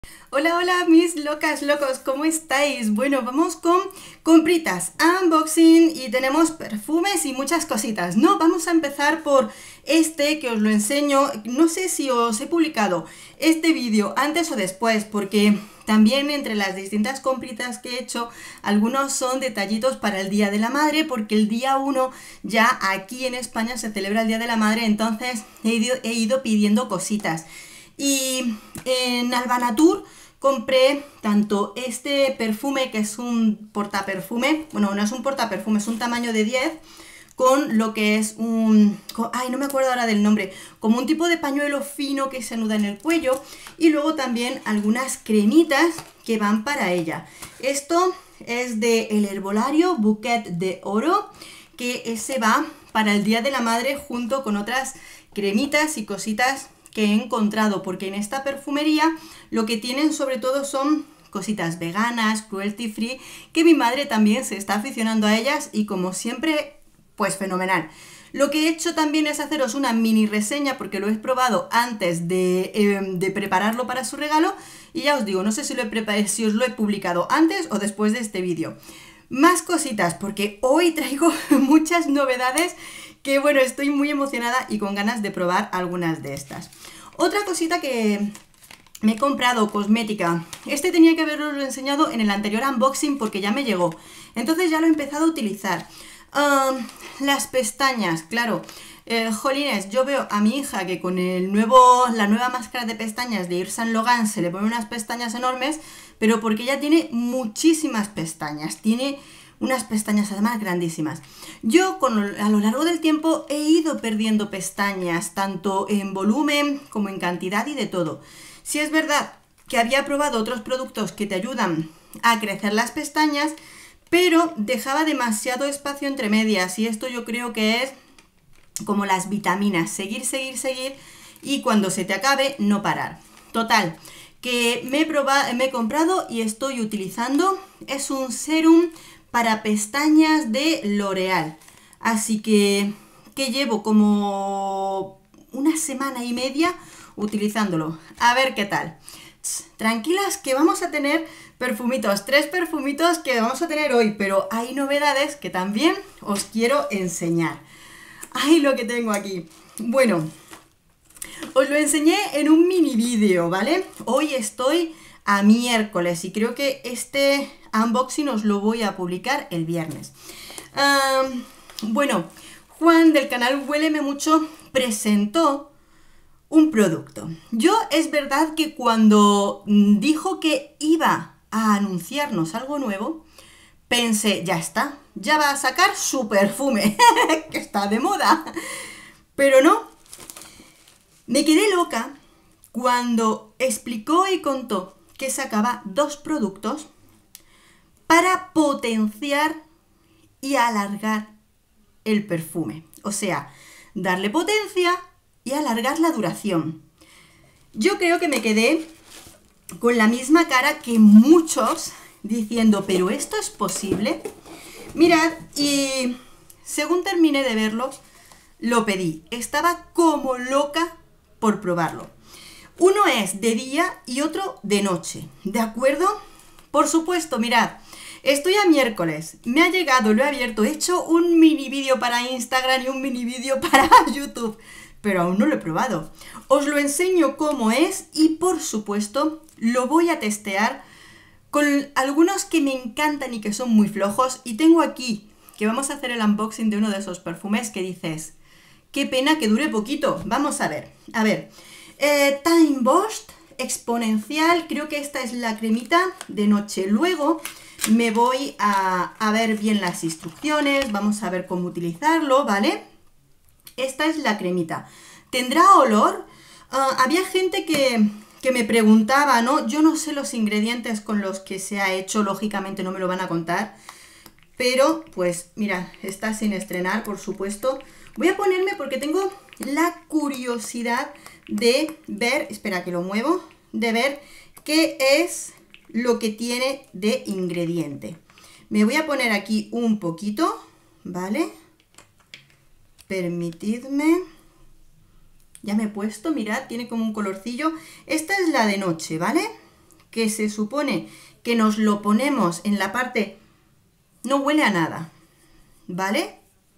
Hola, hola, mis locas, locos, ¿cómo estáis? Bueno, vamos con compritas, unboxing y tenemos perfumes y muchas cositas, ¿no? Vamos a empezar por este que os lo enseño. No sé si os he publicado este vídeo antes o después, porque también entre las distintas compritas que he hecho, algunos son detallitos para el Día de la Madre, porque el día 1 ya aquí en España se celebra el Día de la Madre, entonces he ido pidiendo cositas. Y en Albanatur compré tanto este perfume, que es un portaperfume, bueno, no es un portaperfume, es un tamaño de 10, con lo que es ay, no me acuerdo ahora del nombre, como un tipo de pañuelo fino que se anuda en el cuello, y luego también algunas cremitas que van para ella. Esto es de El Herbolario Bouquet de Oro, que ese va para el Día de la Madre junto con otras cremitas y cositas que he encontrado, porque en esta perfumería lo que tienen sobre todo son cositas veganas, cruelty free, que mi madre también se está aficionando a ellas y como siempre, pues fenomenal. Lo que he hecho también es haceros una mini reseña porque lo he probado antes de prepararlo para su regalo y ya os digo, no sé si, si os lo he publicado antes o después de este vídeo. Más cositas porque hoy traigo muchas novedades que bueno, estoy muy emocionada y con ganas de probar algunas de estas. Otra cosita que me he comprado, cosmética. Este tenía que haberlo enseñado en el anterior unboxing porque ya me llegó. Entonces ya lo he empezado a utilizar. Las pestañas, claro. Jolines, yo veo a mi hija que con la nueva máscara de pestañas de Yves Saint Laurent se le ponen unas pestañas enormes, pero porque ella tiene muchísimas pestañas. Tiene unas pestañas además grandísimas. Yo a lo largo del tiempo he ido perdiendo pestañas, tanto en volumen como en cantidad y de todo. Si es verdad que había probado otros productos que te ayudan a crecer las pestañas, pero dejaba demasiado espacio entre medias y esto yo creo que es como las vitaminas, seguir, seguir, seguir y cuando se te acabe no parar. Total, que me he comprado y estoy utilizando, es un serum para pestañas de L'Oreal, así que llevo como una semana y media utilizándolo, a ver qué tal. Tranquilas que vamos a tener perfumitos, 3 perfumitos que vamos a tener hoy, pero hay novedades que también os quiero enseñar. ¡Ay, lo que tengo aquí! Bueno, os lo enseñé en un mini vídeo, ¿vale? Hoy estoy a miércoles y creo que este unboxing os lo voy a publicar el viernes. Bueno, Juan del canal Huéleme Mucho presentó un producto. Yo es verdad que cuando dijo que iba a anunciarnos algo nuevo, pensé, ya está, ya va a sacar su perfume, que está de moda. Pero no, me quedé loca cuando explicó y contó que sacaba 2 productos para potenciar y alargar el perfume. O sea, darle potencia y alargar la duración. Yo creo que me quedé con la misma cara que muchos diciendo, ¿pero esto es posible? Mirad, y según terminé de verlo, lo pedí. Estaba como loca por probarlo. Uno es de día y otro de noche, ¿de acuerdo? Por supuesto, mirad, estoy a miércoles, me ha llegado, lo he abierto, he hecho un mini vídeo para Instagram y un mini vídeo para YouTube, pero aún no lo he probado. Os lo enseño cómo es y por supuesto lo voy a testear con algunos que me encantan y que son muy flojos. Y tengo aquí que vamos a hacer el unboxing de uno de esos perfumes que dices, qué pena que dure poquito. Vamos a ver, Time Burst Exponencial, creo que esta es la cremita de noche. Luego me voy a ver bien las instrucciones, vamos a ver cómo utilizarlo, ¿vale? Esta es la cremita. ¿Tendrá olor? Había gente que me preguntaba, ¿no? Yo no sé los ingredientes con los que se ha hecho, lógicamente no me lo van a contar, pero pues mira, está sin estrenar, por supuesto. Voy a ponerme porque tengo la curiosidad de ver, espera que lo muevo, de ver qué es lo que tiene de ingrediente. Me voy a poner aquí un poquito, ¿vale? Permitidme. Ya me he puesto, mirad, tiene como un colorcillo. Esta es la de noche, ¿vale? que se supone que nos lo ponemos en la parte... No huele a nada, ¿vale?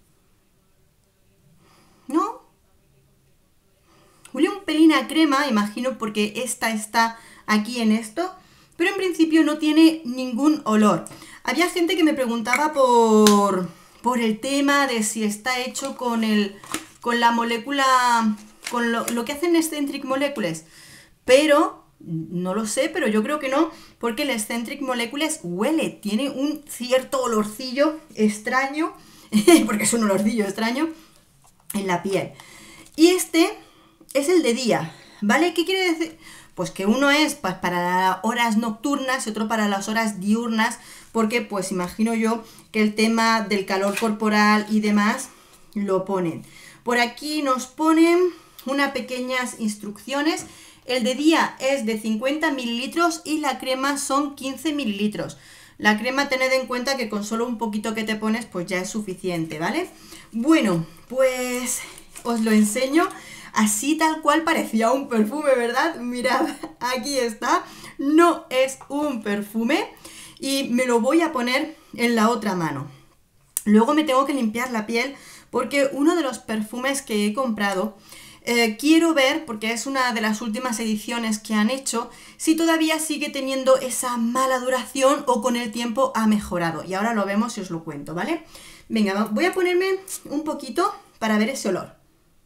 ¿No? Huele un pelín a crema, imagino, porque esta está aquí en esto, pero en principio no tiene ningún olor. Había gente que me preguntaba por el tema de si está hecho con la molécula, con lo que hacen Scentric Molecules, pero no lo sé, pero yo creo que no, porque el Scentric Molecules huele, tiene un cierto olorcillo extraño, porque es un olorcillo extraño en la piel. Y este es el de día, ¿vale? ¿Qué quiere decir? Pues que uno es pues, para horas nocturnas y otro para las horas diurnas, porque pues imagino yo que el tema del calor corporal y demás lo ponen. Por aquí nos ponen unas pequeñas instrucciones. El de día es de 50 mililitros y la crema son 15 mililitros. La crema tened en cuenta que con solo un poquito que te pones pues ya es suficiente, ¿vale? Bueno, pues os lo enseño. Así tal cual parecía un perfume, ¿verdad? Mirad, aquí está. No es un perfume y me lo voy a poner en la otra mano. Luego me tengo que limpiar la piel porque uno de los perfumes que he comprado, quiero ver, porque es una de las últimas ediciones que han hecho, si todavía sigue teniendo esa mala duración o con el tiempo ha mejorado. Y ahora lo vemos y os lo cuento, ¿vale? Venga, voy a ponerme un poquito para ver ese olor.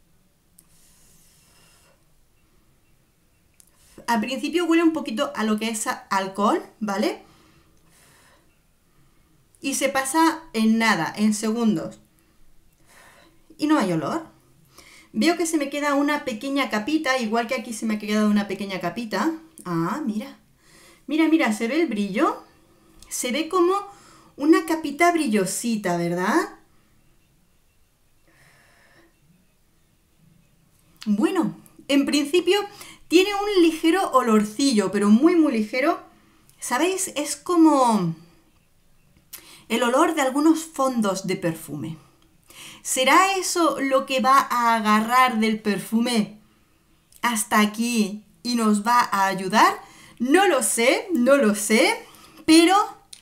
Al principio huele un poquito a lo que es alcohol, ¿vale? Y se pasa en nada, en segundos. Y no hay olor. Veo que se me queda una pequeña capita, igual que aquí se me ha quedado una pequeña capita. Ah, mira. Mira, mira, ¿se ve el brillo? Se ve como una capita brillosita, ¿verdad? Bueno, en principio tiene un ligero olorcillo, pero muy, muy ligero. ¿Sabéis? Es como el olor de algunos fondos de perfume. ¿Será eso lo que va a agarrar del perfume hasta aquí y nos va a ayudar? No lo sé, pero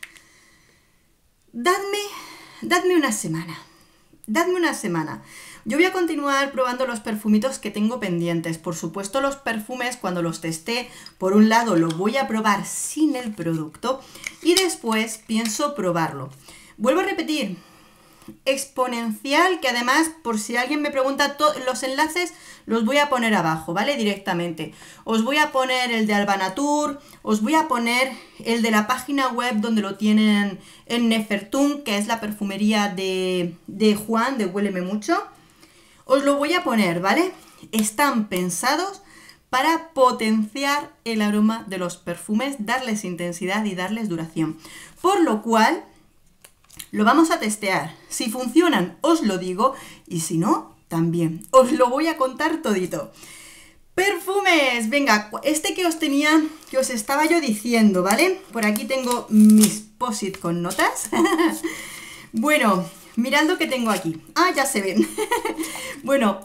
dadme una semana. Dadme una semana. Yo voy a continuar probando los perfumitos que tengo pendientes. Por supuesto, los perfumes, cuando los testé, por un lado lo voy a probar sin el producto y después pienso probarlo. Vuelvo a repetir, Exponencial, que además, por si alguien me pregunta, los enlaces los voy a poner abajo, ¿vale? Directamente. Os voy a poner el de Albanatur, os voy a poner el de la página web donde lo tienen en Nefertun, que es la perfumería de Juan, de Huéleme Mucho. Os lo voy a poner, ¿vale? Están pensados para potenciar el aroma de los perfumes, darles intensidad y darles duración. Por lo cual, lo vamos a testear. Si funcionan, os lo digo, y si no, también. Os lo voy a contar todito. Perfumes, venga, este que os estaba yo diciendo, ¿vale? Por aquí tengo mis post-it con notas. Bueno, mirad lo que tengo aquí. Ah, ya se ven. Bueno,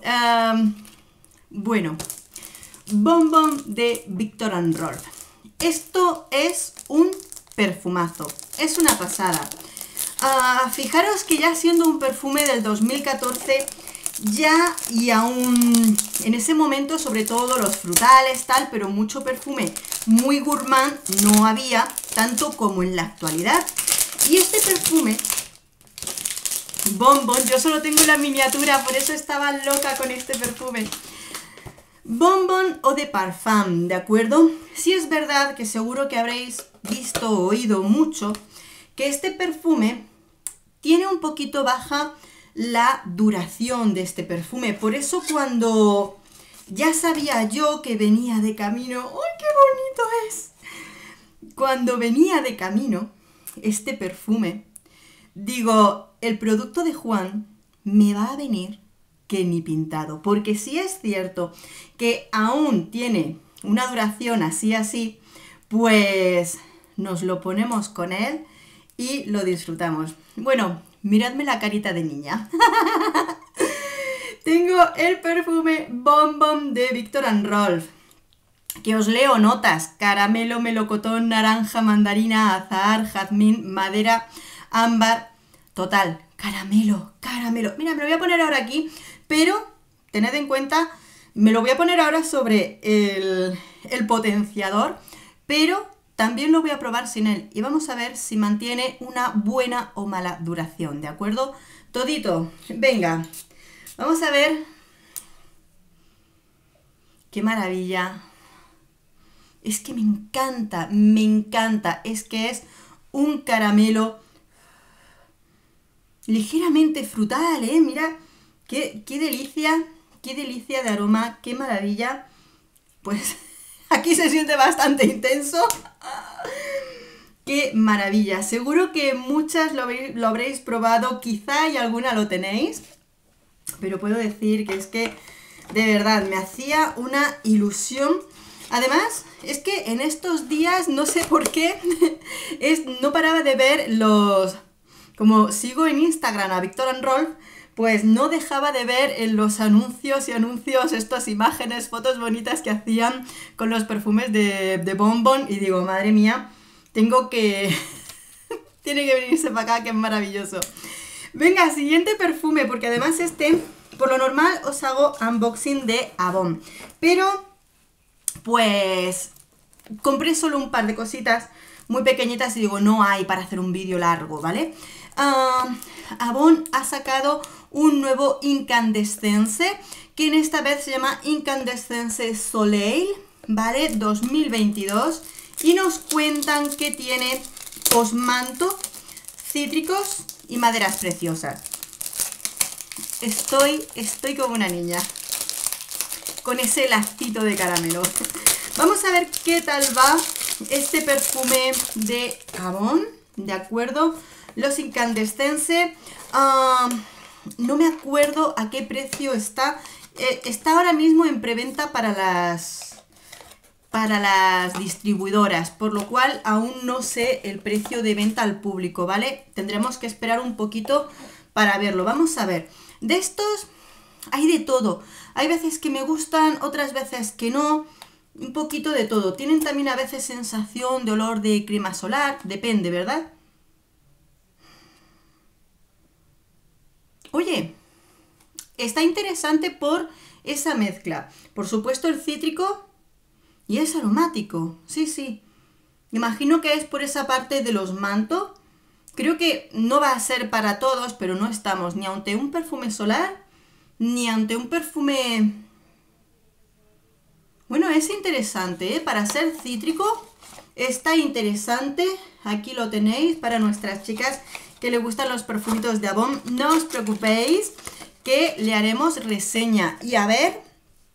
Bon Bon de Viktor & Rolf. Esto es un perfumazo, es una pasada. Fijaros que ya siendo un perfume del 2014, ya y aún en ese momento, sobre todo los frutales, tal, pero mucho perfume muy gourmand no había, tanto como en la actualidad. Y este perfume, Bon Bon, yo solo tengo la miniatura, por eso estaba loca con este perfume. Bon Bon Eau de Parfum, ¿de acuerdo? Sí es verdad que seguro que habréis visto o oído mucho que este perfume tiene un poquito baja la duración de este perfume. Por eso cuando ya sabía yo que venía de camino... ¡Ay, qué bonito es! Cuando venía de camino este perfume, digo, el producto de Juan me va a venir que ni pintado. Porque sí es cierto que aún tiene una duración así, pues nos lo ponemos con él y lo disfrutamos. Bueno, miradme la carita de niña. Tengo el perfume Bon Bon de Viktor & Rolf. que os leo notas: caramelo, melocotón, naranja, mandarina, azahar, jazmín, madera, ámbar. Total, caramelo, caramelo. Mira, me lo voy a poner ahora aquí, pero tened en cuenta, me lo voy a poner ahora sobre el potenciador, pero también lo voy a probar sin él y vamos a ver si mantiene una buena o mala duración, ¿de acuerdo? Todito, venga, vamos a ver. ¡Qué maravilla! Es que me encanta, es que es un caramelo ligeramente frutal, ¿eh? Mira, qué delicia de aroma, qué maravilla. Pues aquí se siente bastante intenso. ¡Qué maravilla! Seguro que muchas lo habréis probado, quizá y alguna lo tenéis, pero puedo decir que es que de verdad me hacía una ilusión. Además, es que en estos días, no sé por qué, no paraba de ver como sigo en Instagram a Víctor and Rolf, pues no dejaba de ver en los anuncios y anuncios estas imágenes, fotos bonitas que hacían con los perfumes de Bon Bon y digo, madre mía, tengo que... tiene que venirse para acá, que es maravilloso. Venga, siguiente perfume, porque además por lo normal os hago unboxing de Avon, pero pues compré solo un par de cositas muy pequeñitas y digo, no hay para hacer un vídeo largo, ¿vale? Avon ha sacado un nuevo incandescence, que en esta vez se llama Incandescence Soleil, ¿vale? 2022, y nos cuentan que tiene osmanto, cítricos y maderas preciosas. Estoy como una niña con ese lacito de caramelo. Vamos a ver qué tal va este perfume de Avon, ¿de acuerdo? Los Incandescence, no me acuerdo a qué precio está. Está ahora mismo en preventa para las distribuidoras, por lo cual aún no sé el precio de venta al público, ¿vale? Tendremos que esperar un poquito para verlo. Vamos a ver. De estos hay de todo. Hay veces que me gustan, otras veces que no. Un poquito de todo. Tienen también a veces sensación de olor de crema solar. Depende, ¿verdad? Oye, está interesante por esa mezcla. Por supuesto el cítrico y es aromático. Sí, sí. Imagino que es por esa parte de los mantos. Creo que no va a ser para todos, pero no estamos ni ante un perfume solar, ni ante un perfume... Bueno, es interesante, ¿eh? Para ser cítrico, está interesante. Aquí lo tenéis para nuestras chicas que les gustan los perfumitos de Avon. No os preocupéis, que le haremos reseña. Y a ver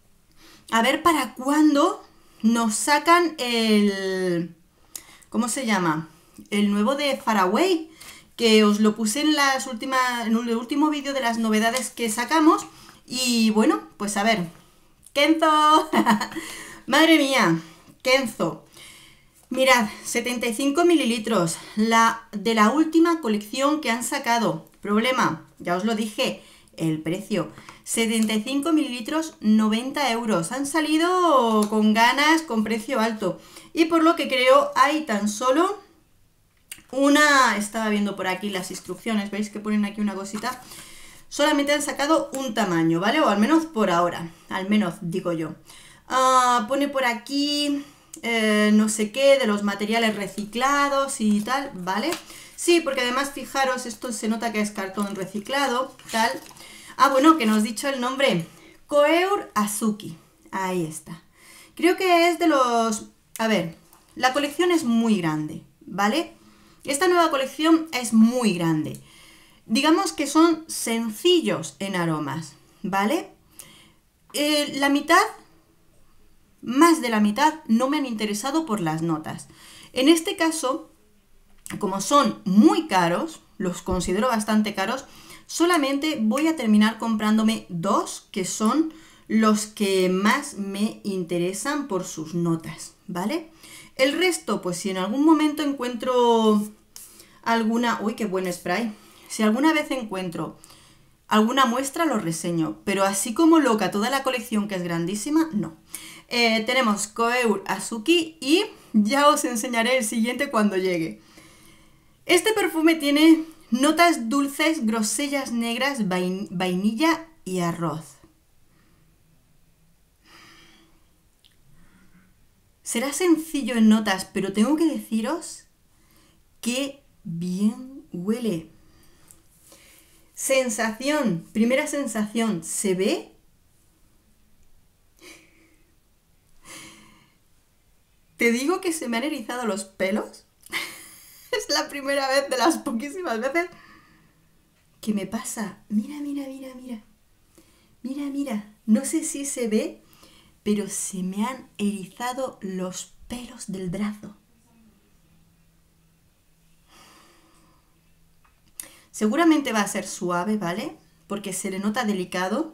para cuándo nos sacan el... ¿Cómo se llama? El nuevo de Faraway, que os lo puse en el último vídeo de las novedades que sacamos. Y bueno, pues a ver. ¡Kenzo! ¡Madre mía! ¡Kenzo! Mirad, 75 mililitros, de la última colección que han sacado. Problema, ya os lo dije, el precio. 75 mililitros, 90 euros. Han salido con ganas, con precio alto. Y por lo que creo, hay tan solo estaba viendo por aquí las instrucciones, veis que ponen aquí una cosita. Solamente han sacado un tamaño, ¿vale? O al menos por ahora, al menos digo yo. Pone por aquí, no sé qué, de los materiales reciclados y tal, ¿vale? Sí, porque además, fijaros, esto se nota que es cartón reciclado, tal. Bueno, que nos ha dicho el nombre. Koeur Azuki. Ahí está. Creo que es de los... A ver, la colección es muy grande, ¿vale? Esta nueva colección es muy grande. Digamos que son sencillos en aromas, ¿vale? La mitad, más de la mitad, no me han interesado por las notas. En este caso, como son muy caros, los considero bastante caros, solamente voy a terminar comprándome dos, que son los que más me interesan por sus notas, ¿vale? El resto, pues si en algún momento encuentro alguna... ¡Uy, qué buen spray! Si alguna vez encuentro alguna muestra, lo reseño, pero así como loca toda la colección, que es grandísima, no. Tenemos Koeur Azuki y ya os enseñaré el siguiente cuando llegue. Este perfume tiene notas dulces, grosellas negras, vainilla y arroz. Será sencillo en notas, pero tengo que deciros que bien huele. Sensación, primera sensación, ¿se ve? ¿Te digo que se me han erizado los pelos? Es la primera vez de las poquísimas veces que me pasa. Mira, mira, mira, mira. Mira, mira. No sé si se ve, pero se me han erizado los pelos del brazo. Seguramente va a ser suave, ¿vale? Porque se le nota delicado.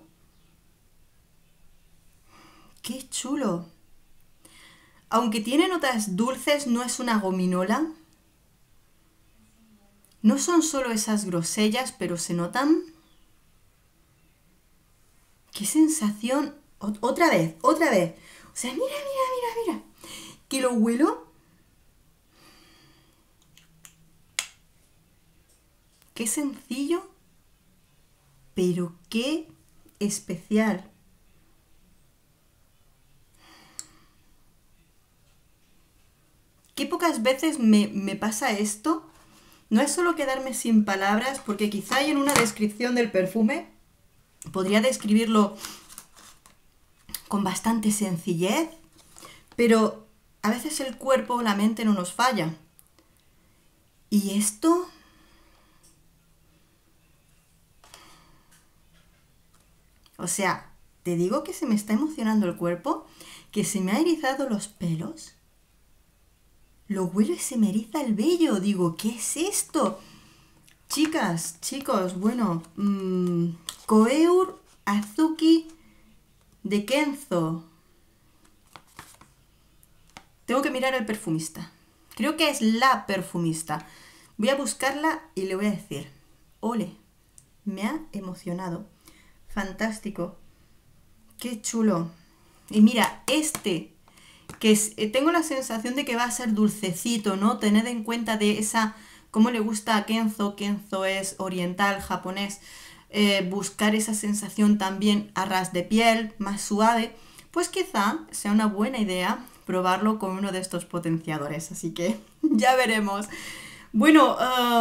¡Qué chulo! Aunque tiene notas dulces, no es una gominola. No son solo esas grosellas, pero se notan. ¡Qué sensación! Otra vez, otra vez. O sea, mira, mira, mira, mira. Que lo huelo. Qué sencillo, pero qué especial. Qué pocas veces me pasa esto. No es solo quedarme sin palabras, porque quizá en una descripción del perfume podría describirlo con bastante sencillez, pero a veces el cuerpo o la mente no nos falla. Y esto... O sea, te digo que se me está emocionando el cuerpo, que se me ha erizado los pelos. Lo huelo y se me eriza el vello. Digo, ¿qué es esto? Chicas, chicos, bueno, Koeur Azuki de Kenzo. Tengo que mirar al perfumista. Creo que es la perfumista. Voy a buscarla y le voy a decir, ole, me ha emocionado. Fantástico. Qué chulo. Y mira, este, que es, tengo la sensación de que va a ser dulcecito, ¿no? Tened en cuenta de esa, cómo le gusta a Kenzo. Kenzo es oriental, japonés. Buscar esa sensación también a ras de piel, más suave. Pues quizá sea una buena idea probarlo con uno de estos potenciadores. Así que ya veremos. Bueno,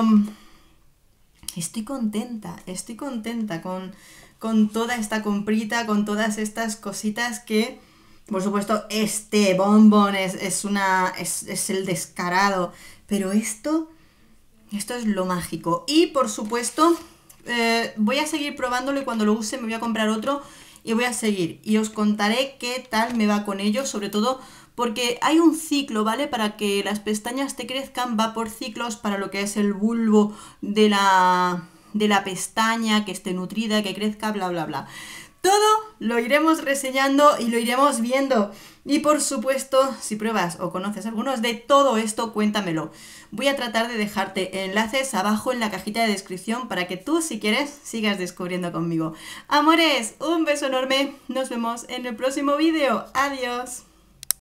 estoy contenta con toda esta comprita, con todas estas cositas que, por supuesto, este bombón es el descarado, pero esto es lo mágico. Y, por supuesto, voy a seguir probándolo y cuando lo use me voy a comprar otro y voy a seguir. Y os contaré qué tal me va con ello, sobre todo porque hay un ciclo, ¿vale? Para que las pestañas te crezcan, va por ciclos para lo que es el bulbo de la pestaña, que esté nutrida, que crezca, bla, bla, bla. Todo lo iremos reseñando y lo iremos viendo. Y por supuesto, si pruebas o conoces algunos de todo esto, cuéntamelo. Voy a tratar de dejarte enlaces abajo en la cajita de descripción para que tú, si quieres, sigas descubriendo conmigo. Amores, un beso enorme. Nos vemos en el próximo vídeo. Adiós.